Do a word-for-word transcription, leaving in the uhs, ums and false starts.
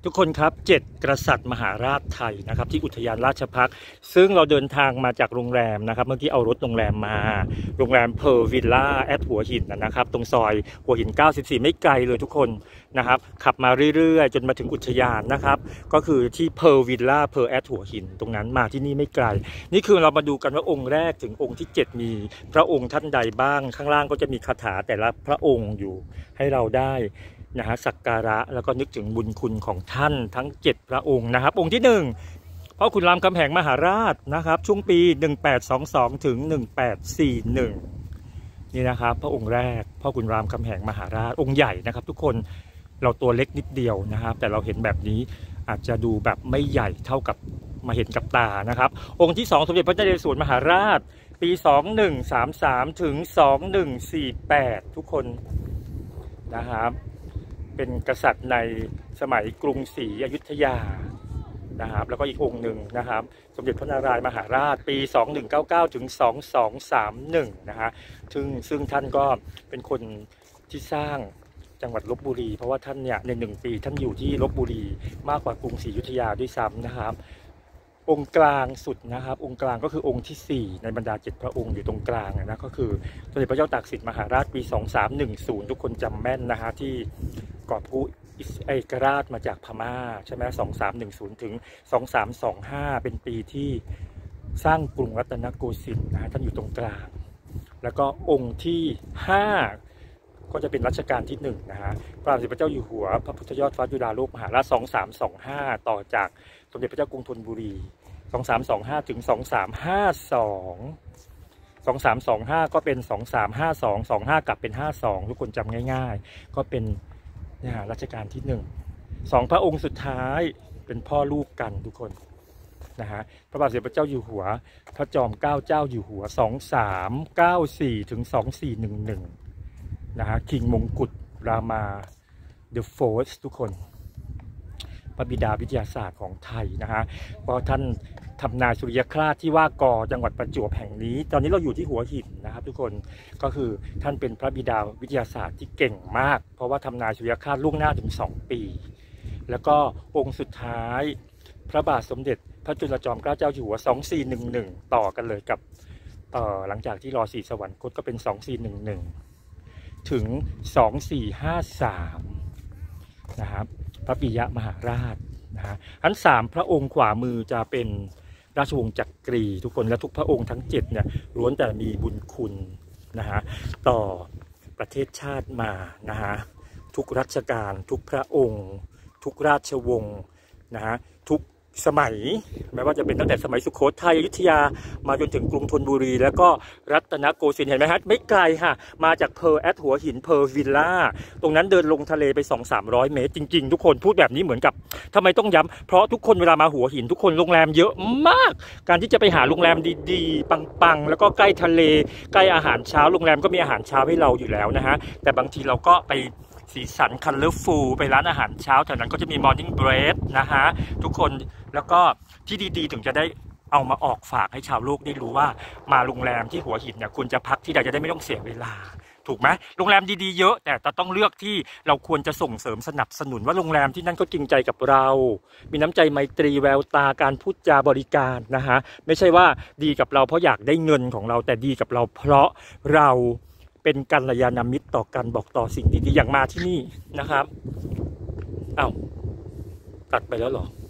ทุกคนครับเจ็ดกษัตริย์มหาราชไทยนะครับที่อุทยานราชภัฏซึ่งเราเดินทางมาจากโรงแรมนะครับเมื่อกี้เอารถโรงแรมมาโรงแรมเพอร์วิลล่าแอดหัวหินนะครับตรงซอยหัวหินเก้าสิบสี่ไม่ไกลเลยทุกคนนะครับขับมาเรื่อยๆจนมาถึงอุทยานนะครับก็คือที่เพอร์วิลล่าเพอร์แอดหัวหินตรงนั้นมาที่นี่ไม่ไกลนี่คือเรามาดูกันว่าองค์แรกถึงองค์ที่เจ็ดมีพระองค์ท่านใดบ้างข้างล่างก็จะมีคาถาแต่ละพระองค์อยู่ให้เราได้นะฮะสักการะแล้วก็นึกถึงบุญคุณของท่านทั้งเจ็ดพระองค์นะครับองค์ที่หนึ่งพ่อขุนรามคำแหงมหาราชนะครับช่วงปีหนึ่งแปดสองสองถึงหนึ่งแปดสี่หนึ่งนี่นะครับพระองค์แรกพ่อขุนรามคำแหงมหาราชองค์ใหญ่นะครับทุกคนเราตัวเล็กนิดเดียวนะครับแต่เราเห็นแบบนี้อาจจะดูแบบไม่ใหญ่เท่ากับมาเห็นกับตานะครับองค์ที่สองสมเด็จพระนเรศวรมหาราชปีสองหนึ่งสามสามถึงสองหนึ่งสี่แปดทุกคนนะครับเป็นกษัตริย์ในสมัยกรุงศรีอยุธยานะครับแล้วก็อีกองค์หนึ่งนะครับสมเด็จพระนารายณ์มหาราชปีสองหนึ่งเก้าเก้าถึงสองสองสามหนึ่งนะฮะซึ่งซึ่งท่านก็เป็นคนที่สร้างจังหวัดลพบุรีเพราะว่าท่านเนี่ยในหนึ่งปีท่านอยู่ที่ลพบุรีมากกว่ากรุงศรีอยุธยาด้วยซ้ำนะครับองค์กลางสุดนะครับองค์กลางก็คือองค์ที่สี่ในบรรดาเจ็ดพระองค์อยู่ตรงกลางนะก็คือสมเด็จพระเจ้าตากสินมหาราชปีสองสามหนึ่งศูนย์ทุกคนจำแม่นนะฮะที่กอบกู้เอกราชมาจากพม่าใช่ไหมสองสามหนึ่งศูนย์ถึงสองสามสองห้าเป็นปีที่สร้างกรุงรัตนโกสินทร์นะท่านอยู่ตรงกลางแล้วก็องค์ที่ห้าก็จะเป็นรัชกาลที่หนึ่งนะฮะพระบาทสมเด็จพระเจ้าอยู่หัวพระพุทธยอดฟ้าจุฬาโลกมหาราชสองสามสองห้าต่อจากสมเด็จพระเจ้ากรุงธนบุรีสองสามสองห้าถึงสองสามห้าสองสองสามสองห้าก็เป็นสองสามห้าสองสองห้ากลับเป็นห้าสองทุกคนจำง่ายๆก็เป็นเนี่ยรัชกาลที่หนึ่งสองพระองค์สุดท้ายเป็นพ่อลูกกันทุกคนนะฮะพระบาทสมเด็จพระเจ้าอยู่หัวพระจอมเกล้าเจ้าอยู่หัวสองสามเก้าสี่ถึงสองสี่หนึ่งหนึ่งนะฮะคิงมงกุฎรามาเดอะโฟร์สทุกคนพระบิดาวิทยาศาสตร์ของไทยนะฮะเพราะท่านทำนายสุริยคราสที่ว่ากอจังหวัดประจวบแห่งนี้ตอนนี้เราอยู่ที่หัวหินนะครับทุกคนก็คือท่านเป็นพระบิดาวิทยาศาสตร์ที่เก่งมากเพราะว่าทำนายสุริยคราสล่วงหน้าถึงสองปีแล้วก็องค์สุดท้ายพระบาทสมเด็จพระจุลจอมเกล้าเจ้าอยู่หัวสองสี่หนึ่งหนึ่งต่อกันเลยกับต่อหลังจากที่รอสี่สวรรคตก็เป็นสองสี่หนึ่งหนึ่งถึงสองสี่ห้าสามนะครับพระปิยมหาราชนะฮะทั้งสามพระองค์ขวามือจะเป็นราชวงศ์จักรีทุกคนและทุกพระองค์ทั้งเจ็ดเนี่ยล้วนแต่มีบุญคุณนะฮะต่อประเทศชาติมานะฮะทุกรัชกาลทุกพระองค์ทุกราชวงศ์นะฮะทุกสมัยแม้ว่าจะเป็นตั้งแต่สมัยสุโขทัยอยุธยามาจนถึงกรุงธนบุรีแล้วก็รัตนโกสินทร์เห็นไหมฮะไม่ไกลค่ะมาจากเพอร์แอดหัวหินเพอร์วิลล่าตรงนั้นเดินลงทะเลไป สองถึงสามร้อย เมตรจริงๆทุกคนพูดแบบนี้เหมือนกับทำไมต้องย้ำเพราะทุกคนเวลามาหัวหินทุกคนโรงแรมเยอะมากการที่จะไปหาโรงแรมดีๆปังๆแล้วก็ใกล้ทะเลใกล้อาหารเช้าโรงแรมก็มีอาหารเช้าให้เราอยู่แล้วนะฮะแต่บางทีเราก็ไปสีสันคัลเลอร์ฟูลไปร้านอาหารเช้าแถวนั้นก็จะมีมอร์นิ่งเบรดนะฮะทุกคนแล้วก็ที่ดีๆถึงจะได้เอามาออกฝากให้ชาวโลกได้รู้ว่ามาโรงแรมที่หัวหินเนี่ยคุณจะพักที่ใดจะได้ไม่ต้องเสียเวลาถูกไหมโรงแรมดีๆเยอะแต่ต้องเลือกที่เราควรจะส่งเสริมสนับสนุนว่าโรงแรมที่นั่นก็จริงใจกับเรามีน้ำใจไมตรีแววตาการพูดจาบริการนะฮะไม่ใช่ว่าดีกับเราเพราะอยากได้เงินของเราแต่ดีกับเราเพราะเราเป็นกัลยาณมิตรต่อกันบอกต่อสิ่งดีๆอย่างมาที่นี่นะครับอ้าวตัดไปแล้วเหรอ